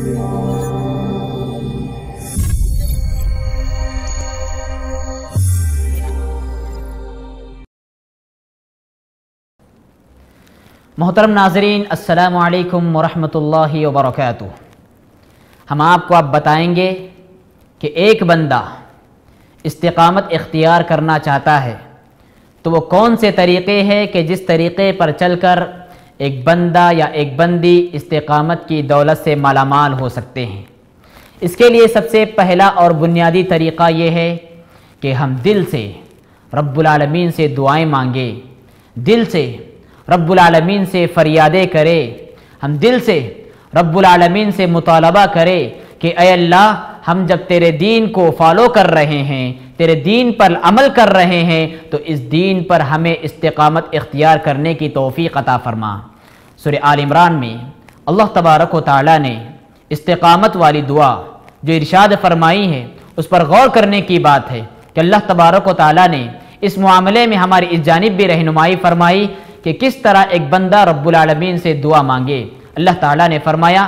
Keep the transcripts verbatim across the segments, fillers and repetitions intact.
محترم ناظرین، السلام علیکم ورحمۃ اللہ وبرکاتہ۔ ہم آپ کو اب بتائیں گے کہ ایک بندہ استقامت اختیار کرنا چاہتا ہے تو وہ کون سے طریقے ہیں کہ جس طریقے پر چل کر ایک بندہ یا ایک بندی استقامت کی دولت سے مالا مال ہو سکتے ہیں۔ اس کے لیے سب سے پہلا اور بنیادی طریقہ یہ ہے کہ ہم دل سے رب العالمین سے دعائیں مانگے، دل سے رب العالمین سے فریادیں کرے، ہم دل سے رب العالمین سے مطالبہ کرے کہ اے اللہ، ہم جب تیرے دین کو فالو کر رہے ہیں، تیرے دین پر عمل کر رہے ہیں، تو اس دین پر ہمیں استقامت اختیار کرنے کی توفیق عطا فرما۔ سورہ آل عمران میں اللہ تبارک و تعالی نے استقامت والی دعا جو ارشاد فرمائی ہے اس پر غور کرنے کی بات ہے کہ اللہ تبارک و تعالی نے اس معاملے میں ہماری اس جانب بھی رہنمائی فرمائی کہ کس طرح ایک بندہ رب العالمین سے دعا مانگے۔ اللہ تعالیٰ نے فرمایا،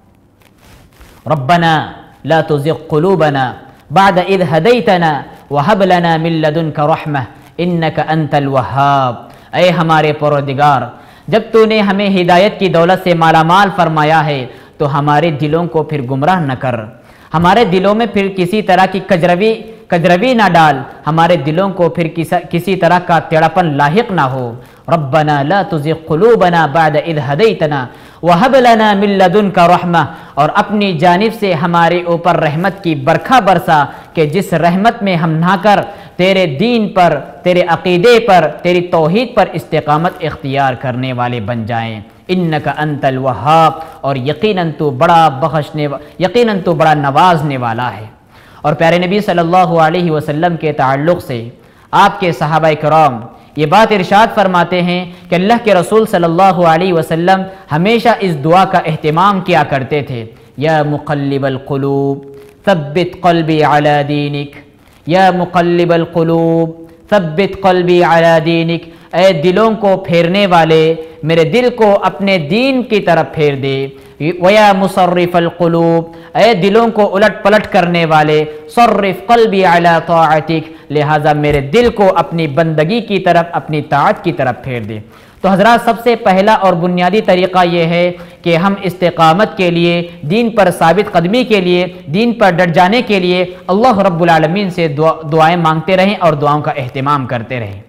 ربنا لا تزغ قلوبنا بعد اذ ہدیتنا وہب لنا من لدنک رحمہ انک انت الوہاب۔ اے ہمارے پروردگار، جب تو نے ہمیں ہدایت کی دولت سے مالا مال فرمایا ہے تو ہمارے دلوں کو پھر گمراہ نہ کر، ہمارے دلوں میں پھر کسی طرح کی کجروی کجروی نہ ڈال، ہمارے دلوں کو پھر کسی طرح کا ٹیڑھاپن لاحق نہ ہو۔ ربنا لا تزغ قلوبنا بعد اذ ہدیتنا وہب لنا من لدنک رحمہ، اور اپنی جانب سے ہمارے اوپر رحمت کی برکھا برسا کہ جس رحمت میں ہم نہا کر تیرے دین پر، تیرے عقیدے پر، تیری توحید پر استقامت اختیار کرنے والے بن جائیں۔ انک انت الوہاب، اور یقیناً تو بڑا بخشنے یقیناً تو بڑا نوازنے والا ہے۔ اور پیارے نبی صلی اللہ علیہ وسلم کے تعلق سے آپ کے صحابہ کرام یہ بات ارشاد فرماتے ہیں کہ اللہ کے رسول صلی اللہ علیہ وسلم ہمیشہ اس دعا کا اہتمام کیا کرتے تھے، یا مقلب القلوب ثبت قلبی علی دینک، یا مقلب القلوب ثبت قلبی علی دینک، اے دلوں کو پھیرنے والے، میرے دل کو اپنے دین کی طرف پھیر دے۔ وَيَا مُصَرِّفَ الْقُلُوبِ، اے دلوں کو الٹ پلٹ کرنے والے، صرف قلبی علی طاعتک، لہذا میرے دل کو اپنی بندگی کی طرف، اپنی طاعت کی طرف پھیر دے۔ تو حضرات، سب سے پہلا اور بنیادی طریقہ یہ ہے کہ ہم استقامت کے لیے، دین پر ثابت قدمی کے لیے، دین پر ڈٹ جانے کے لیے اللہ رب العالمین سے دعائیں مانگتے رہیں اور دعاؤں کا اہتمام کرتے رہیں۔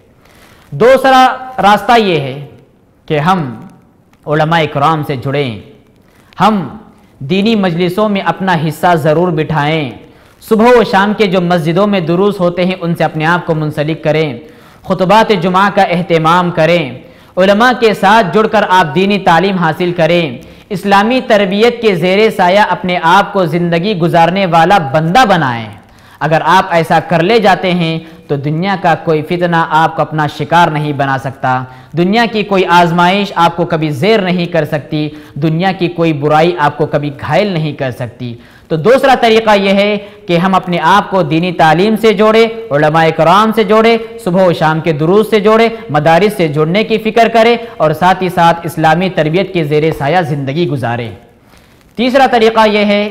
دوسرا راستہ یہ ہے کہ ہم علماء کرام سے جڑیں، ہم دینی مجلسوں میں اپنا حصہ ضرور بٹھائیں، صبح و شام کے جو مسجدوں میں دروس ہوتے ہیں ان سے اپنے آپ کو منسلک کریں، خطبات جمعہ کا اہتمام کریں، علماء کے ساتھ جڑ کر آپ دینی تعلیم حاصل کریں، اسلامی تربیت کے زیر سایہ اپنے آپ کو زندگی گزارنے والا بندہ بنائیں۔ اگر آپ ایسا کر لے جاتے ہیں تو دنیا کا کوئی فتنہ آپ کو اپنا شکار نہیں بنا سکتا، دنیا کی کوئی آزمائش آپ کو کبھی زیر نہیں کر سکتی، دنیا کی کوئی برائی آپ کو کبھی گھائل نہیں کر سکتی۔ تو دوسرا طریقہ یہ ہے کہ ہم اپنے آپ کو دینی تعلیم سے جوڑے، علماء کرام سے جوڑے، صبح و شام کے دروس سے جوڑے، مدارس سے جڑنے کی فکر کرے، اور ساتھ ہی ساتھ اسلامی تربیت کے زیر سایہ زندگی گزارے۔ تیسرا طریقہ یہ ہے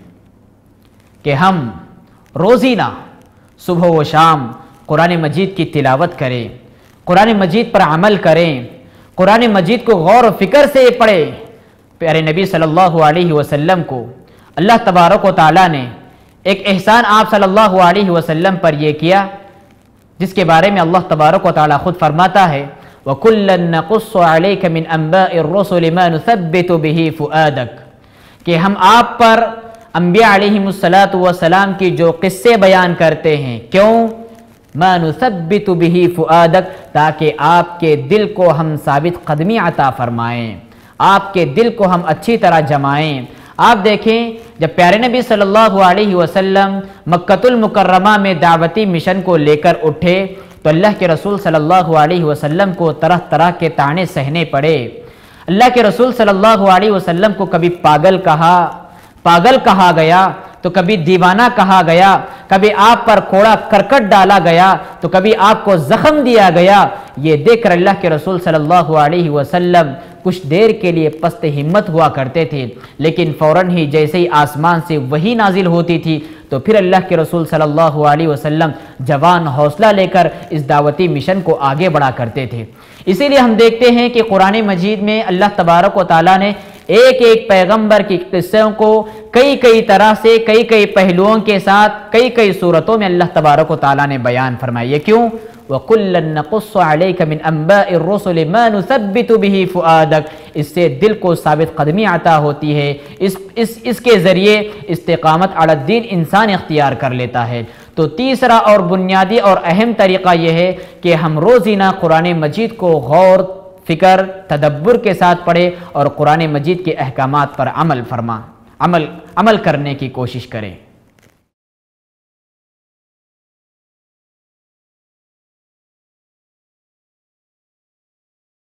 کہ ہم روزینہ صبح و شام قرآن مجید کی تلاوت کریں، قرآن مجید پر عمل کریں، قرآن مجید کو غور و فکر سے پڑھیں۔ پیارے نبی صلی اللہ علیہ وسلم کو اللہ تبارک و تعالیٰ نے ایک احسان آپ صلی اللہ علیہ وسلم پر یہ کیا جس کے بارے میں اللہ تبارک و تعالیٰ خود فرماتا ہے، وَكُلًّا نَقُصُّ عَلَيْكَ مِنْ أَنْبَاءِ الرُّسُلِ مَا نُثَبِّتُ بِهِ فُؤَادَكَ، کہ ہم آپ پر انبیاء علیہم السلام کی جو قصے بیان کرتے ہیں، کیوں؟ مَا نُثَبِّتُ بِهِ فُؤَادَكَ، تاکہ آپ کے دل کو ہم ثابت قدمی عطا فرمائیں، آپ کے دل کو ہم اچھی طرح جمائیں۔ آپ دیکھیں، جب پیارے نبی صلی اللہ علیہ وسلم مکۃ المکرمہ میں دعوتی مشن کو لے کر اٹھے تو اللہ کے رسول صلی اللہ علیہ وسلم کو طرح طرح کے طعنے سہنے پڑے۔ اللہ کے رسول صلی اللہ علیہ وسلم کو کبھی پاگل کہا پاگل کہا گیا، تو کبھی دیوانہ کہا گیا، کبھی آپ پر کوڑا کرکٹ ڈالا گیا، تو کبھی آپ کو زخم دیا گیا، یہ دیکھ کر اللہ کے رسول صلی اللہ علیہ وسلم کچھ دیر کے لیے پست ہمت ہوا کرتے تھے، لیکن فوراً ہی جیسے ہی آسمان سے وحی نازل ہوتی تھی تو پھر اللہ کے رسول صلی اللہ علیہ وسلم جوان حوصلہ لے کر اس دعوتی مشن کو آگے بڑھا کرتے تھے۔ اسی لیے ہم دیکھتے ہیں کہ قرآن مجید میں اللہ تبارک و تعالیٰ نے ایک ایک پیغمبر کی قصوں کو کئی کئی طرح سے کئی کئی پہلوؤں کے ساتھ کئی کئی صورتوں میں اللہ تبارک و تعالیٰ نے بیان فرمایا۔ یہ کیوں؟ وَقُلًّا نَقُصُّ عَلَيْكَ مِنْ أَنْبَاءِ الرُّسُلِ مَا نُثَبِّتُ بِهِ فُؤَادَكَ، اس سے دل کو ثابت قدمی عطا ہوتی ہے، اس, اس, اس کے ذریعے استقامت علی الدین انسان اختیار کر لیتا ہے۔ تو تیسرا اور بنیادی اور اہم طریقہ یہ ہے کہ ہم روزینہ قرآن مجید کو غور فکر تدبر کے ساتھ پڑھیں اور قرآن مجید کے احکامات پر عمل فرما عمل عمل کرنے کی کوشش کریں۔